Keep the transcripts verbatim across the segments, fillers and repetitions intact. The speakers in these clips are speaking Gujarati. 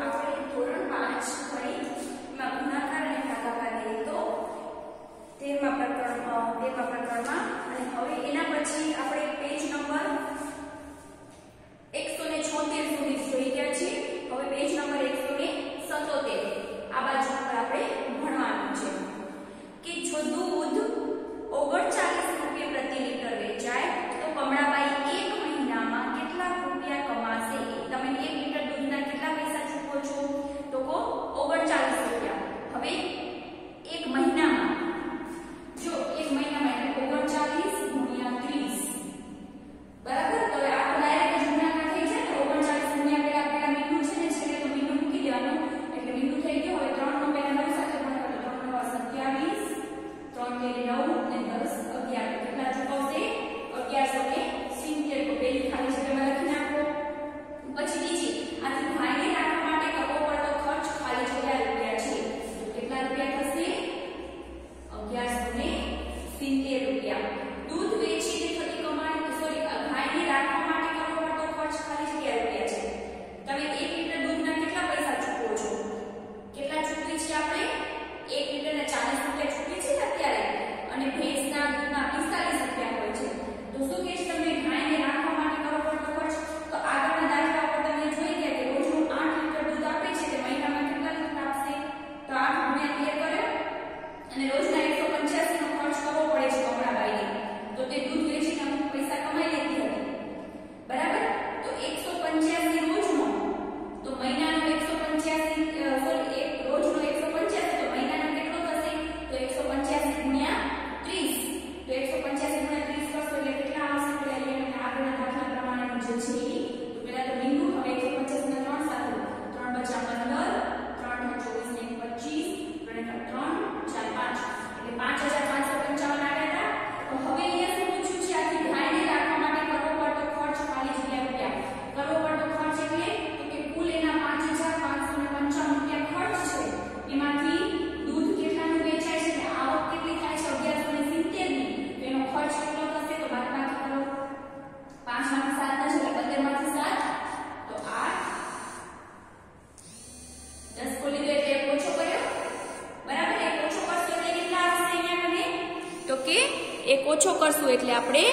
આપણે ધોરણ પાંચ ગણિતમાં ગુણાકાર અને ભાગાકાર લઈએ તો તેરમા પ્રકરણ તેરમા પ્રકરણમાં અને હવે એના પછી આપણે પેજ નંબર એકસો છોતેર સુધી જોઈ ગયા છીએ. હવે પેજ નંબર એકસો સત્તોતેર આ બાજુ પર આપણે ભણવાનું છે કે જો દૂધ ઓગણચાલીસ રૂપિયા પ્રતિ લીટર વેચાય તો કમળાબાઈ એક મહિનામાં કેટલા રૂપિયા કમાશે. તમે એક લીટર દૂધના કેટલા પૈસા ચૂકવો છો તો કો ઓગણચાલીસ રૂપિયા. હવે એક મહિનામાં જો એક મહિનામાં એટલે ઓગણચાલીસ ગુણ્યા ત્રીસ બરાબર. તો આ તો ડાયરેક્ટ ગુણાકાર થઈ જાય ને. ઓગણચાલીસ ગુણ્યા પેલા પેલા મીંડું છે ને છેલ્લે તો મીંડું મૂકી દેવાનું એટલે મીંડું થઈ ગયું. હવે ત્રણ નો પેલા નવ સાથે ગુણાકાર તો ત્રણ નવ સત્યાવીસ ત્રણ તેરી નવ અને દસ અગિયાર કેટલા ચૂકવશે અગિયારસો સિત્તેર. તો પેલી ખાલી જગ્યામાં લખી નાખો. પછી બીજી આથી ભાઈને રાખવા માટે કરવો પડતો ખર્ચ ખાલી જગ્યા રૂપિયા છે તો કેટલા રૂપિયા થશે અગિયારસો સિત્તેર રૂપિયા. દૂધ વેચીને થતી કમાણી સોરી ભાઈને રાખવા માટે કરવો પડતો ખર્ચ ખાલી જગ્યા રૂપિયા છે. તમે એક લીટર દૂધના કેટલા પૈસા ચૂકવો છો કેટલા ચૂકવી છે આપણે એક લીટરના ચાલીસ રૂપિયા ચૂકવી છે અત્યારે અને ભેંસના દૂધના પિસ્તાલીસ રૂપિયા હોય છે. તો શું કે છે તમને ગાયને રાખવા માટે કરવો પડતો ખર્ચ. તો આગળના દાખલા પર તમે જોઈ ગયા કે રોજનું આઠ લીટર દૂધ આપે છે તે મહિનામાં કેટલા લીટર આપશે તો આઠ ગુણ્યા તેર કર્યો અને રોજના એકસો પંચ્યાસી નો ખર્ચ કરવો પડે છે કમળાબાઈને. તો તે દૂધ વેચીને અમુક પૈસા કમાઈ લેતી હતી બરાબર. તો એકસો પંચ્યાસી રોજનો તો મહિનાનો એકસો પંચ્યાસી સોરી એક રોજનો એકસો પંચ્યાસી તો મહિનાનો કેટલો થશે તો એકસો પંચ્યાસી ગુણ્યા ત્રીસ. તો એકસો પંચ્યાસી ગુણ્યા ત્રીસ કરશો એટલે કેટલા આવશે તો અહીંયા આગળના દાખલા પ્રમાણેનું જે છે તો પહેલા તો બિંદુ હવે એકસો પંચ્યાસી ના ત્રણ સાથે ત્રણ પચાસ પંદર ત્રણ નો ચોવીસ ને પચીસ ત્રણ ત્રણ ચાર પાંચ એટલે પાંચ હજાર પાંચસો પંચાવન આવ્યા હતા. તો હવે અહીંયા શું પૂછ્યું છે આથી ગાયને રાખવા માટે કરવો પડતો ખર્ચ ખાલી જગ્યા રૂપિયા. કરવો પડતો ખર્ચ એટલે તો કે કુલ એના પાંચ હજાર પાંચસો પંચાવન રૂપિયા ખર્ચ છે એમાંથી દૂધ કેટલાનું વેચાય છે એટલે આવક કેટલી થાય છે અગિયારસો સિત્તેર ની. તો એનો ખર્ચ કેટલો થશે તો બાદબાકી કરો પાંચ માંથી સાત થશે એટલે પંદર માંથી સાત તો આઠ દસ ખોલી દો એટલે એક ઓછો કર્યો બરાબર. એક ઓછો કરશો એટલે કેટલા આવશે અહીંયા મને તો કે એક ઓછો કરશું એટલે આપણે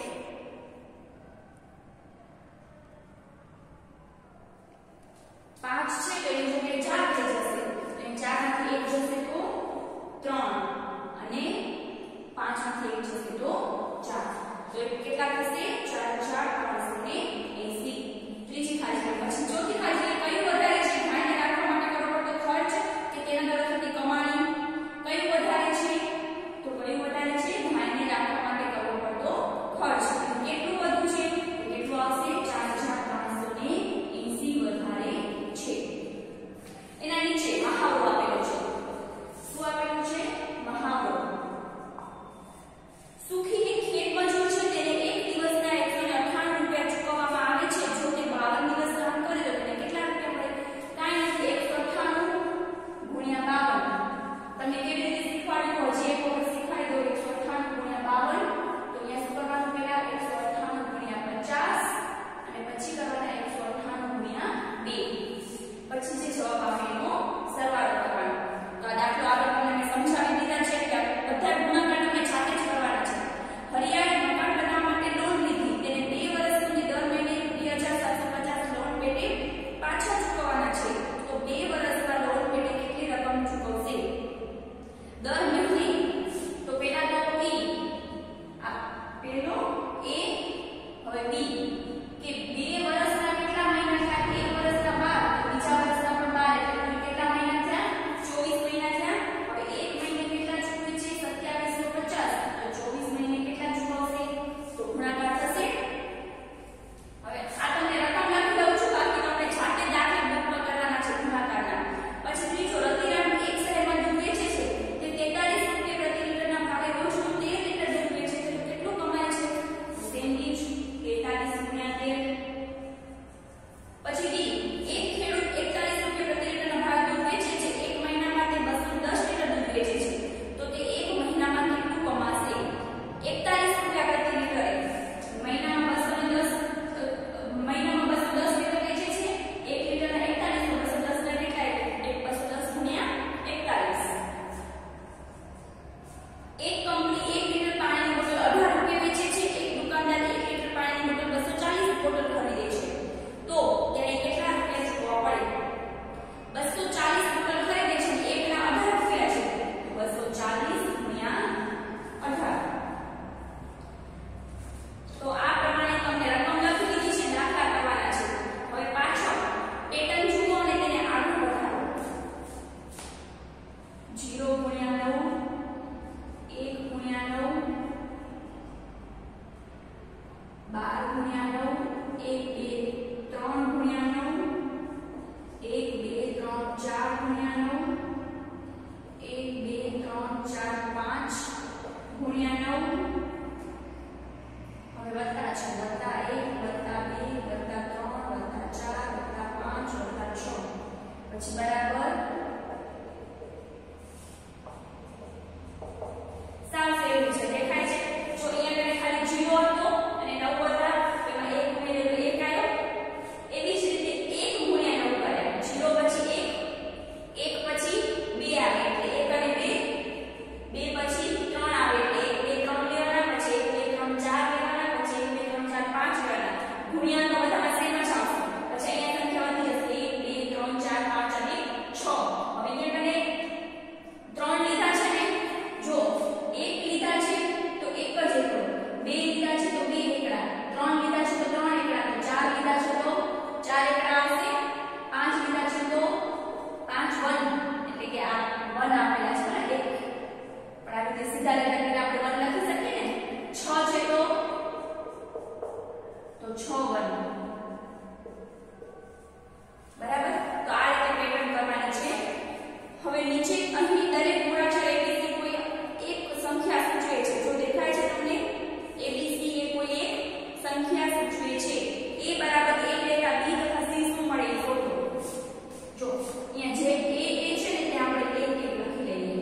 પાંચ છે તો એની જગ્યાએ ચાર થઈ જશે. તો એ ચાર માંથી એક જશે તો ત્રણ અને પાંચ માંથી એક જશે તો ચાર. તો એ કેટલા થશે ચાર ચાર ત્રણસો ને એસી. ત્રીજી ખાલી પછી ચોથી ખાલી કયું વધારે છે ભાઈને રાખવા માટે કરવો પડતો ખર્ચ કે તેના દ્વારા થતી કમાણી કયું વધારે છે તો કયું વધારે છે ભાઈને રાખવા માટે કરવો પડતો ખર્ચ. કેટલું વધુ છે કેટલું આવશે ચાર હજાર ત્રણસો ને એસી વધારે છે. એના નીચે મહાવરો આપેલો છે. શું આપેલું છે મહાવરો. સુખીની ખેત મજૂર છે તેને એક દિવસના એકસો અઠ્ઠાણું રૂપિયા ચૂકવવામાં આવે છે. જો તે બાવન દિવસ કામ કરે તો તેને કેટલા રૂપિયા મળે કાંઈ નથી એકસો અઠ્ઠાણું ગુણ્યા બાવન. તમને કેવી રીતે શીખવાડ્યું હોય જે વખત શીખવાડી દો એકસો અઠ્ઠાણું ગુણ્યા બાવન. તો અહીંયા શું કરવાનું પહેલા એકસો અઠ્ઠાણું ગુણ્યા પચાસ અને પછી કરવાના એકસો અઠ્ઠાણું ગુણ્યા બે. પછી જે જવાબ આવે એનો સરવાળો કરવાનો. તો આ દાખલો આગળ તમને સમજાવી દીધા છે કે બધા ગુણાકાર તમે જાતે જ કરવાના છે. હરિયાળી મકાન બનાવવા માટે લોન લીધી તેને બે વર્ષ સુધી દર મહિને બે હજાર સાતસો પચાસ લોન પેટે પાછા ચૂકવવાના છે. તો બે વર્ષમાં લોન પેટે કેટલી રકમ ચૂકવશે દર મહિને. તો પહેલા તો બી આ પહેલો એ હવે બી કે બે વર્ષના કેટલા મહિના થાય એક વર્ષના બાર બીજા વર્ષના પણ બાર એટલે કેટલા મહિના થયા ચોવીસ મહિના થયા. હવે એક મહિને કેટલા ચૂકવે છે સત્યાવીસો પચાસ તો ચોવીસ મહિને કેટલા ચૂકવશે તો ગુણાકાર થશે. હવે આ તમને રકમ લખી દઉં છું બાકી તમને જાતે દાખલા બુકમાં કરવાના છે ગુણાકારના. પછી ત્રીજો રતિરામ એક શહેરમાં દૂધ વેચે છે તે તેતાલીસ રૂપિયા પ્રતિ લીટરના ભાવે રોજનું તેર લીટર દૂધ વેચે છે તો કેટલું કમાય છે સેમ ઇચ તેતાલીસ ગુણ્યા ચોવન. બરાબર, તો આ રીતે પેટર્ન કરવાની છે. હવે નીચે અહીં દરેક મૂળાક્ષર એબીસી કોઈ એક સંખ્યા સૂચવે છે. જો દેખાય છે તમને એબીસી એ કોઈ એક સંખ્યા સૂચવે છે. એ બરાબર એક ડેટા બી તથા સી શું મળે એ શોધો. જો અહીંયા જે એ એ છે ને ત્યાં આપણે એક એક લખી લઈએ.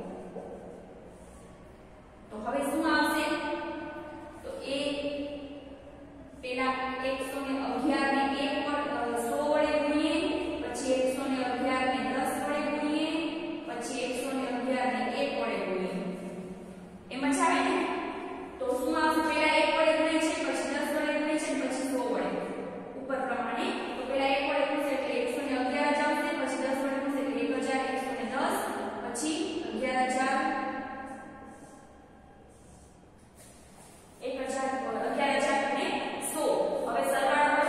તો હવે શું આવશે? તો એ પેલા એકસો અગિયાર ને એક પર સો વડે ગુણીએ, પછી એકસો અગિયાર ને દસ વડે ગુણીએ, પછી એકસો અગિયાર ને એક વડે ગુણીએ. એમ જ આવે ને? તો શું આવશે? પેલા એક વડે ગુણે છે, પછી દસ વડે ગુણે છે, પછી સો વડે. ઉપર પ્રમાણે તો પેલા એક વડે ગુણશે એટલે એકસો અગિયાર જ આવશે, પછી દસ વડે ગુણશે એટલે એક હજાર એકસો દસ, પછી અગિયાર હજાર એક હજાર અગિયાર હજાર ને સો. હવે સરવાળો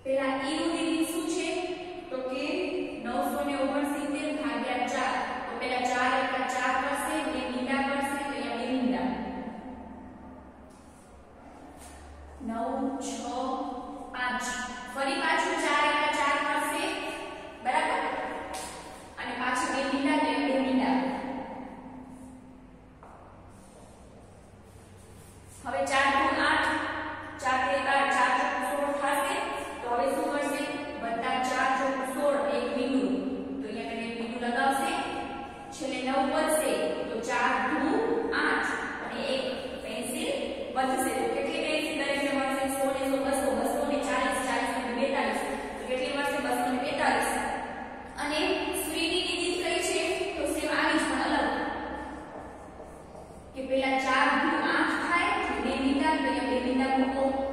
પેલા ઈ નું રીડિંગ શું છે તો કે નવસો ને ઓગણસિત્તેર ભાગ્યા ચાર તો પેલા ચાર એકા ચાર કરશે બે મીંડા કરશે તો અહીંયા બે મીંડા નવ છ પાંચ ફરી પાછું ચાર એકા ચાર કરશે બરાબર અને પાછું બે મીંડા તો બે મીંડા હવે ચાર દુ આઠ ચાર તેર બાર ચાર ચોક સોળ થશે તો હવે શું કરશે વત્તા ચાર ચોક સોળ એક મીંડું તો અહીંયા કને મીંડું લગાવશે છેલ્લે નવ વધશે તો ચાર દુ આઠ અને એક પેન્સિલ વધશે તો કેટલી પેન્સિલ દરેકને મળશે સો ને સો બસો બસો ને ચાલીસ ચાલીસ ને બેતાલીસ તો કેટલી મળશે બસો ને બેતાલીસ અને સુરીની રીત કઈ છે તો સેમ આવી જ પણ અલગ કે પેલા ચાર દુ આઠ થાય બે મીંડા તો અહીંયા બે મીંડા મૂકો